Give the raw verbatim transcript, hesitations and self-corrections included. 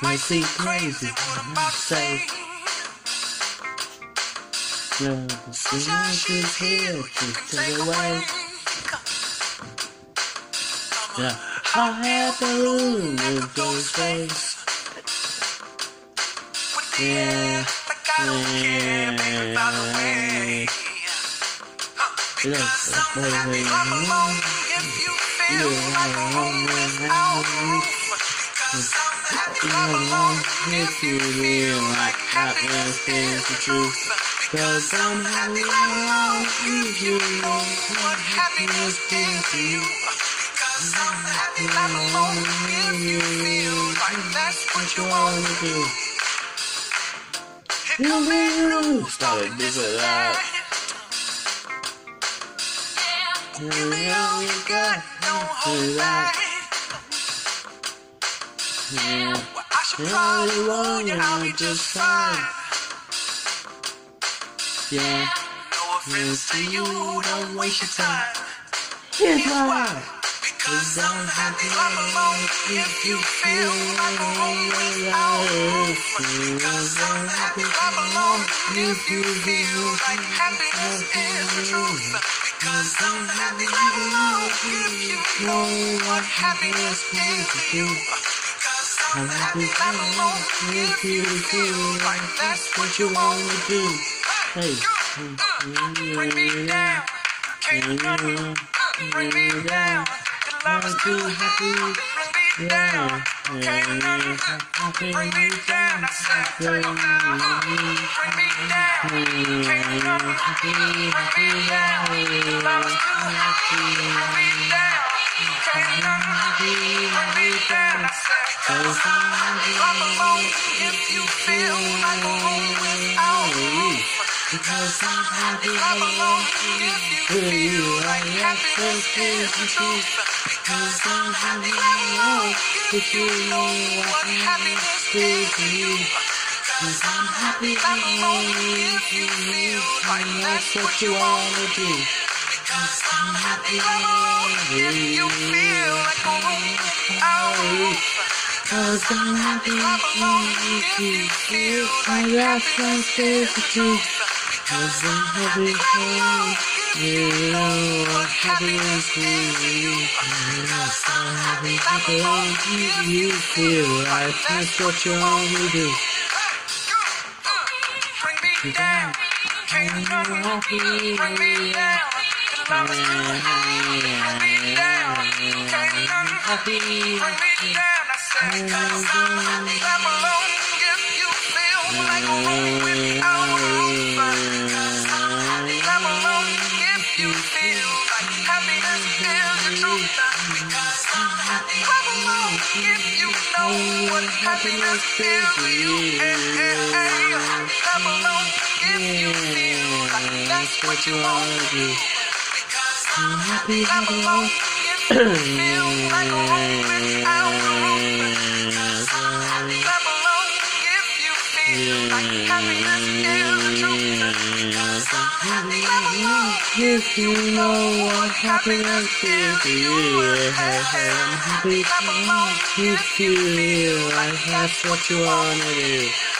might be crazy, what I say. Love is the life is here to take away. Yeah, I had the room with those face. Yeah, yeah, yeah. Look, baby, you if you feel like happiness is the truth. Cause I'm happy alone with you. What happiness is to you. Cause I'm happy alone with you. Like that's what you wanna do. You really started this with that. You know you got don't hold back. Yeah, I should probably warn you, I'll be just fine. Yeah, no offense to you, don't waste your time. Here's why. Because I'm happy alone if you feel like a lonely out. Because I'm happy alone if you feel like happiness is the truth. Because I'm happy alone if you know what happiness is to you. Because I'm happy alone if you feel like that's what you wanna do. Hey, bring me down, can't none bring me down. The love is too happy, bring me down, can't none bring me down. I said, bring me down, can't none bring me down. The love is too happy, bring me down, can't none bring me down. I said, cause I'm alone if you feel like a lonely out. Because I'm happy alone if you feel like happiness is the truth. Because I'm happy alone if you know what happiness is to you. Because I'm happy alone if you feel like that's what you wanna do. Because I'm happy alone if you feel like a lonely out. Because I'm happy alone if you feel like happiness is the truth. Cause I'm happy alone, you know what happiness is to you. Cause I'm happy alone, you feel like that's what you only do. Bring me down, can't none happy, bring me down. Love is too happy, bring me down. Can't none happy, bring me down. I said, cause I'm happy, I'm alone. If you feel like a room without a roof. Cause I'm happy, I'm alone. If you feel like happiness is the truth. Because I'm happy, I'm alone. If you know what happiness is to you. Hey, hey, hey. I'm alone. If you feel like that's what you wanna do. I'm happy, I'm alone. If you feel like a room without a roof. Cause I'm happy, I'm alone. If you feel like happiness is the truth. Cause I'm happy, I'm alone. If you know what happiness is to you. I'm happy, I'm alone. If you feel like that's what you wanna do.